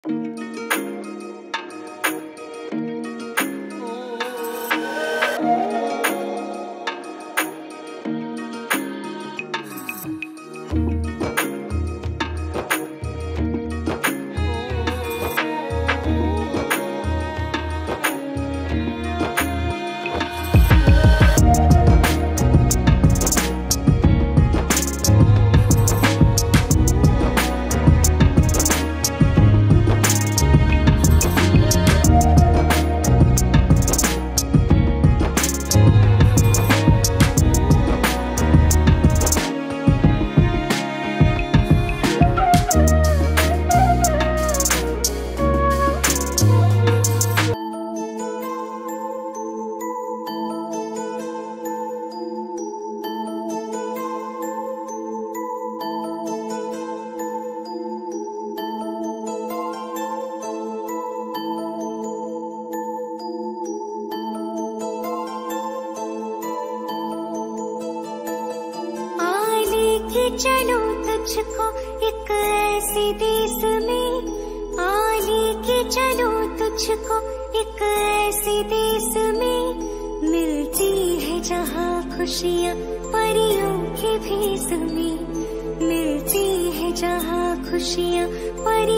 चलो तुझको एक ऐसे देश में, आले के चलो तुझको एक ऐसे देश में, मिलती है जहाँ खुशियाँ परियों के भेष में, मिलती है जहाँ खुशियाँ परी